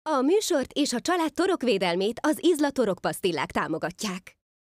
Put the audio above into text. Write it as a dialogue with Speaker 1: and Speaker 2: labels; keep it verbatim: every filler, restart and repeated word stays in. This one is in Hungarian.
Speaker 1: A műsort és a család torokvédelmét az Izla torokpasztillák támogatják.